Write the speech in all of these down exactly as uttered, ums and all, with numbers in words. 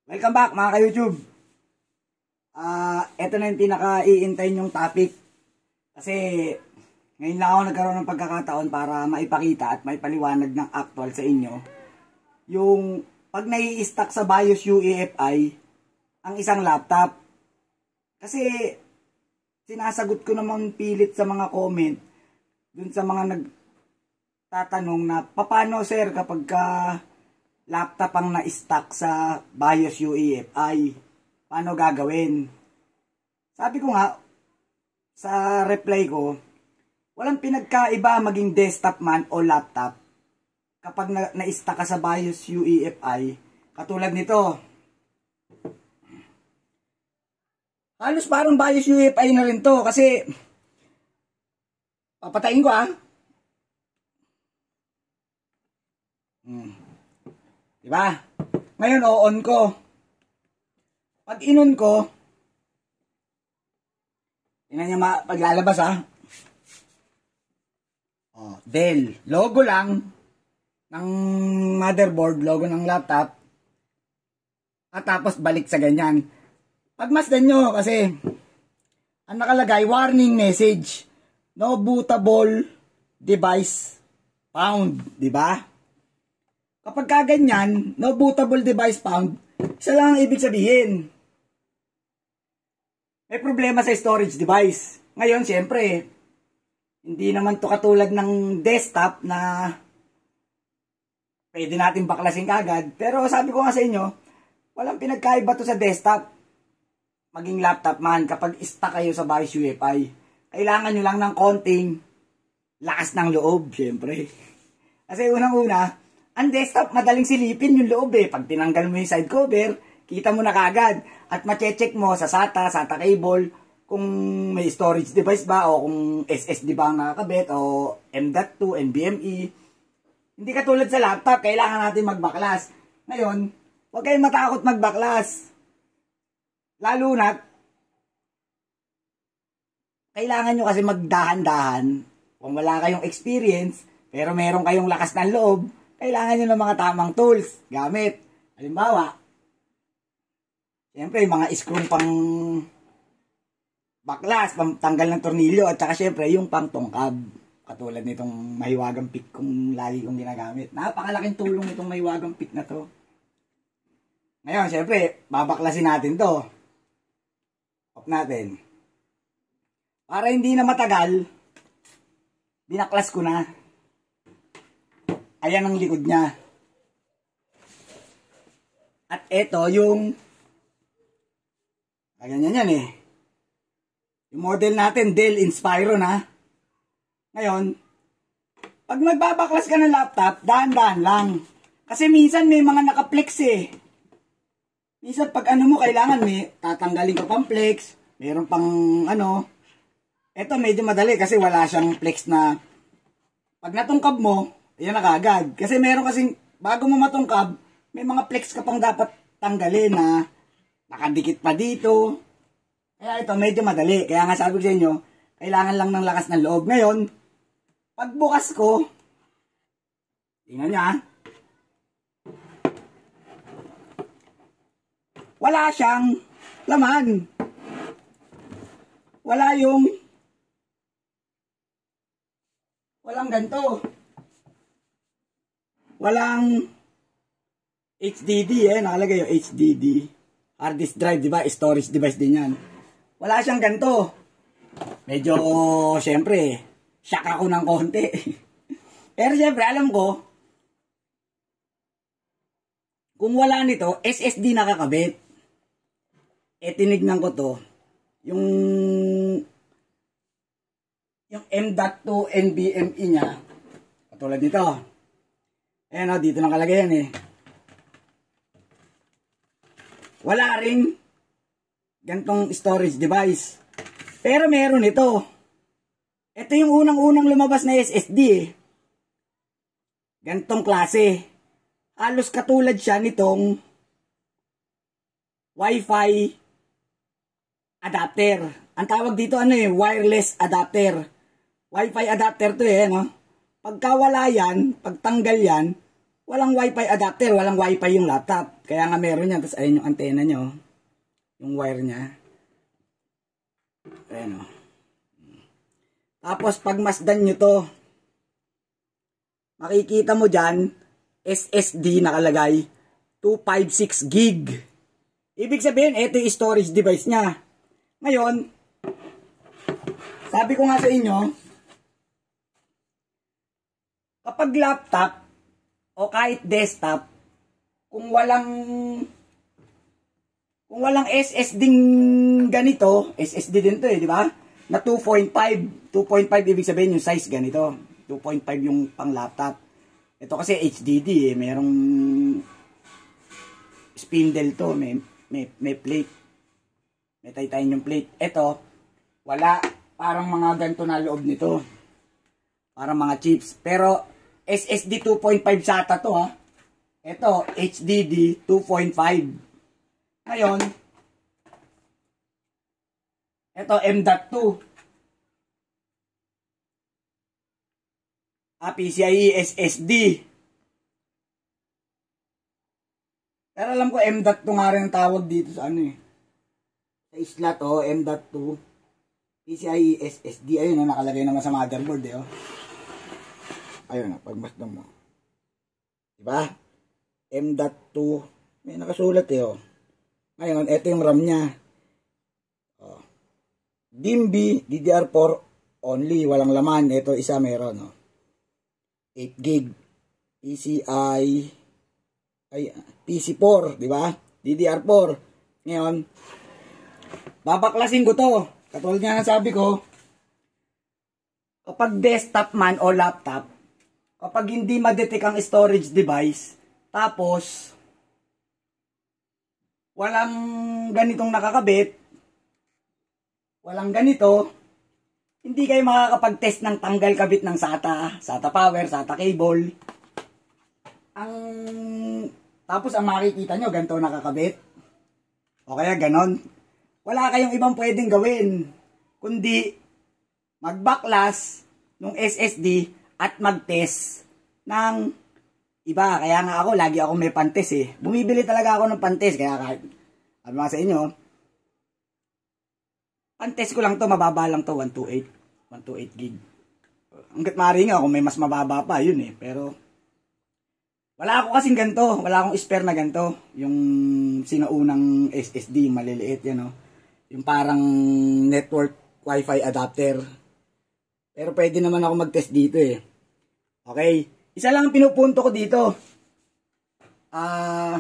Welcome back mga ka-YouTube. Ah, uh, ito na yung pinaka-iintayin yung topic. Kasi ngayon lang ako nagkaroon ng pagkakataon para maipakita at maipaliwanag ng actual sa inyo yung pag nai-stack sa BIOS U E F I ang isang laptop. Kasi sinasagot ko namang pilit sa mga comment dun sa mga nagtatanong na paano sir kapag ka laptop ang na-stack sa BIOS U E F I, paano gagawin? Sabi ko nga sa reply ko, walang pinagkaiba maging desktop man o laptop kapag na-stack ka sa BIOS U E F I. Katulad nito, halos parang BIOS U E F I na rin to kasi papatayin ko ah. Hmm. Diba? Ngayon o-on ko. Pag in-on ko, tingnan niya ma paglalabas ah. Oh, Dell. Logo lang ng motherboard, logo ng laptop. At tapos balik sa ganyan. Pagmasdan nyo kasi ang nakalagay, warning message. No bootable device found. Diba? Kapag kaganyan, no bootable device found, isa lang ang ibig sabihin. May problema sa storage device. Ngayon, siyempre, hindi naman to katulad ng desktop na pwede natin baklasin kagad. Pero sabi ko nga sa inyo, walang pinagkaiba to sa desktop. Maging laptop man, kapag stuck kayo sa BIOS U E F I, kailangan nyo lang ng konting lakas ng loob, siyempre. Kasi unang-una, ang desktop, madaling silipin yung loob eh. Pag tinanggal mo yung side cover, kita mo na kagad. At mache-check mo sa SATA, SATA cable, kung may storage device ba, o kung S S D ba ang nakakabit, o M dot two, N V M e. Hindi katulad sa laptop, kailangan natin magbaklas. Ngayon, huwag kayong matakot magbaklas. Lalo na, kailangan nyo kasi magdahan-dahan. Kung wala kayong experience, pero meron kayong lakas ng loob, kailangan nyo ng mga tamang tools, gamit. Halimbawa, siyempre, mga screw pang baklas, pang tanggal ng tornilyo, at saka siyempre, yung pang tungkab. Katulad nitong mahiwagang pick kong lagi kong ginagamit. Napakalaking tulong itong mahiwagang pick na to. Ngayon, siyempre, babaklasin natin to. Off natin. Para hindi na matagal, binaklas ko na. Ayan ang likod niya. At ito yung ganyan yan eh. Yung model natin, Dell Inspiron ha. Ngayon, pag magbabaklas ka ng laptop, dahan-dahan lang. Kasi minsan may mga naka-flex eh. Minsan pag ano mo, kailangan may tatanggalin ka pang flex. Meron pang ano. Ito medyo madali kasi wala siyang flex na pag natungkab mo, yan na kagad. Kasi meron kasing, bago mo matungkab, may mga flex ka pang dapat tanggalin na nakadikit pa dito. Kaya ito, medyo madali. Kaya nga sabi ko sa inyo, kailangan lang ng lakas ng loob. Ngayon, pagbukas ko, tingnan niya, wala siyang laman. Wala yung, walang ganito. Walang H D D eh, nakalagay yung H D D. Hard disk drive, di ba? Storage device din yan. Wala siyang ganito. Medyo, syempre, shock ako ng konti. Pero syempre, alam ko, kung wala nito, S S D nakakabit. Eh, tinignan ko to, yung, yung M dot two N V M e niya, katulad nito. Ayan o, dito nakalagay yan eh. Wala rin gantong storage device. Pero meron ito. Ito yung unang-unang lumabas na S S D eh. Gantong klase. Halos katulad siya nitong Wi-Fi adapter. Ang tawag dito ano eh, wireless adapter. Wi-Fi adapter to eh, no? Pagka wala yan, pagtanggal yan, walang wifi adapter, walang wifi yung laptop. Kaya nga meron yan. Tapos ayun yung antena nyo. Yung wire niya. Ayan o. Tapos pag masdan nyo to, makikita mo dyan, S S D nakalagay, two fifty-six gig. Ibig sabihin, ito yung storage device niya. Ngayon, sabi ko nga sa inyo, kapag laptop, o kahit desktop, kung walang, kung walang S S D ganito, S S D din to eh, di ba? Na two point five. two point five ibig sabihin yung size ganito. two point five yung pang laptop. Ito kasi H D D eh. Merong spindle to. May, may, may plate. May titanium plate. Ito, wala. Parang mga ganito na loob nito. Parang mga chips. Pero S S D two point five SATA to ha. Ito, H D D two point five. Ngayon, ito M dot two. Ah, PCIe S S D. Pero alam ko M dot two nga rin ang tawag dito sa ano eh. Sa slot oh, M dot two. PCIe S S D. Ayun oh, nakalagay naman sa motherboard eh oh. Ayun oh, pagmasdan mo. Diba? M dot two. May nakasulat eh oh. Ngayon, ito yung RAM niya. Oh. D I M B, D D R four only. Walang laman. Ito isa meron oh. eight gig. P C I ay P C four, di ba? D D R four. Ngayon, babaklasin ko to. Katulad nga sabi ko, kapag desktop man o laptop, kapag hindi ma-detect ang storage device, tapos walang ganitong nakakabit, walang ganito, hindi kayo makakapag-test ng tanggal kabit ng SATA, SATA power, SATA cable. Ang tapos ang makikita nyo, ganito nakakabit. O kaya ganon. Wala kayong ibang pwedeng gawin, kundi mag-backlash ng S S D at mag-test ng iba. Kaya nga ako, lagi ako may pantest eh. Bumibili talaga ako ng pantest, kaya kahit, ano mga sa inyo, ang test ko lang to, mababa lang to, one twenty-eight. one twenty-eight gig. Hanggat maaari nga, kung may mas mababa pa, yun eh. Pero, wala ako kasing ganito. Wala akong spare na ganito. Yung sinaunang S S D, maliliit yan, no? Yung parang network wifi adapter. Pero pwede naman ako mag-test dito eh. Okay. Isa lang ang pinupunto ko dito. Ah, uh,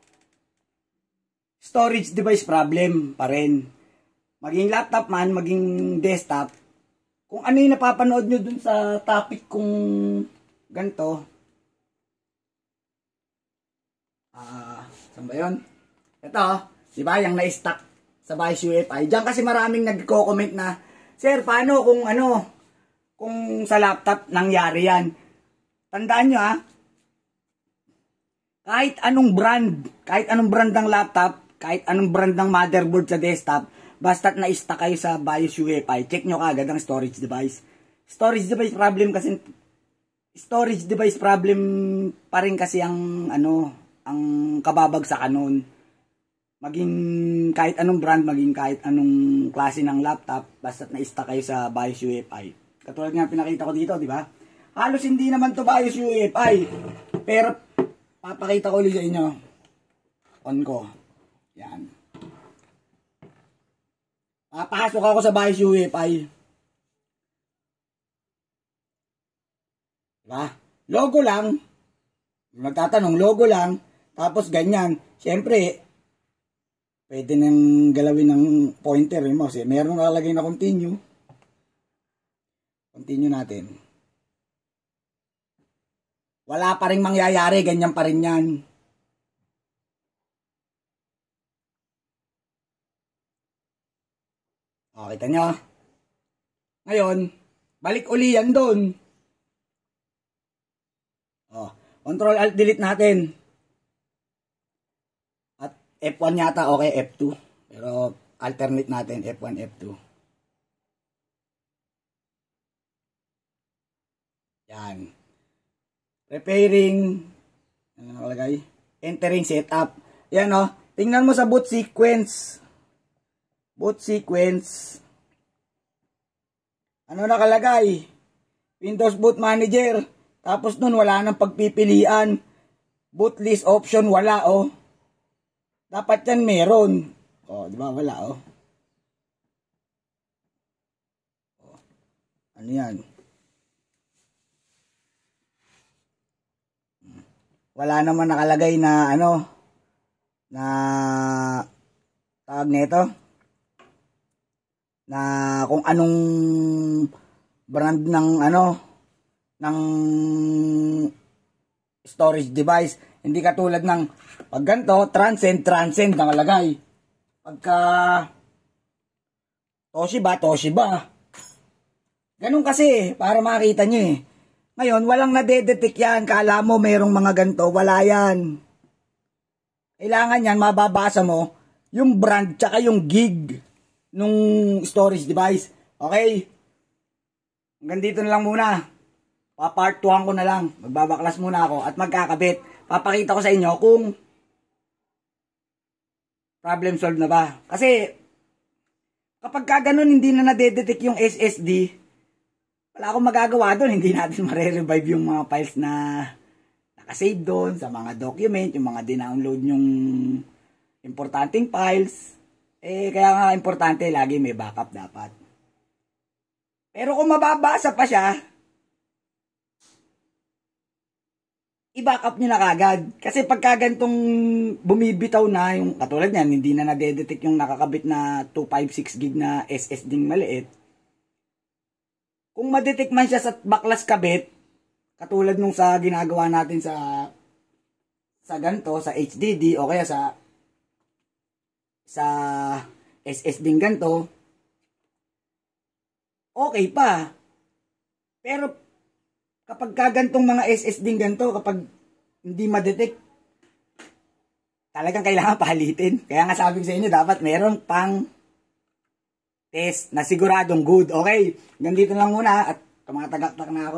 storage device problem pa rin. Maging laptop man, maging desktop, kung ano yung napapanood nyo dun sa topic kung ganito, ah, uh, saan ba yun? Ito, di ba, yung na-stack sa Vice U F I. Diyan kasi maraming nagko-comment na, Sir, paano kung ano, kung sa laptop nangyari yan? Tandaan nyo ha, kahit anong brand, kahit anong brand ng laptop, kahit anong brand ng motherboard sa desktop, basta't na-stack kayo sa BIOS U E F I, check nyo kaagad ang storage device. Storage device problem kasi, storage device problem pa rin kasi ang, ano, ang kababagsakan nun. Maging kahit anong brand, maging kahit anong klase ng laptop, basta't na-stack kayo sa BIOS U E F I. Katulad nga pinakita ko dito, di ba? Halos hindi naman to BIOS U E F I. Pero, papakita ko ulit sa inyo. On ko. Yan. Papasok ako sa BIOS U E F I. Diba? Logo lang. Magtatanong, logo lang. Tapos ganyan. Siyempre, pwede nang galawin ng pointer yung mouse. Eh. Meron nakalagay na continue. Continue natin. Wala pa rin mangyayari. Ganyan pa rin yan. O, kita nyo. Ngayon, balik uli yan doon. O, Control Alt Delete natin. At F one yata, okay, F two. Pero alternate natin, F one, F two. Yan. Preparing Ano nakalagay? Entering setup. Yan o. Tingnan mo sa boot sequence. Boot sequence. Ano nakalagay? Windows Boot Manager. Tapos nun wala nang pagpipilian. Boot list option wala o. Dapat yan meron. O, di ba wala o. Ano yan? Wala naman nakalagay na ano na tawag nito na kung anong brand ng ano ng storage device. Hindi katulad ng pag ganito, transcend, transcend nakalagay. Pagka Toshiba, Toshiba. Ganun kasi para makita nyo eh. Ngayon, walang nadedetect yan. Kala mo mayroong mga ganito. Wala yan. Kailangan yan, mababasa mo yung brand tsaka yung gig nung storage device. Okay? Hanggang dito na lang muna. Papartuhan ko na lang. Magbabaklas muna ako at magkakabit. Papakita ko sa inyo kung problem solved na ba. Kasi kapag ka ganun hindi na nadedetect yung S S D, wala akong magagawa doon. Hindi natin mare-revive yung mga files na nakasave doon sa mga document, yung mga dinownload yung importanteng files. Eh, kaya nga importante, lagi may backup dapat. Pero kung mababasa pa siya, i-backup nyo na kagad. Kasi pagka gantong bumibitaw na, yung katulad niyan, hindi na nadedetect yung nakakabit na two fifty-six gig na S S D maliit. Kung madetect man siya sa baklas kabit, katulad nung sa ginagawa natin sa sa ganto, sa H D D o kaya sa sa S S D ganto, okay pa. Pero kapag kagantong mga S S D ganto, kapag hindi madetect, talagang kailangan palitin. Kaya nga sabi ko sa inyo, dapat meron pang test na siguradong good. Okay, ganito lang muna at tumatagaktak na ako.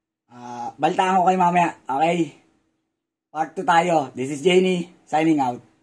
Uh, baltaan ko kayo mamaya. Okay, part two tayo. This is Jenny, signing out.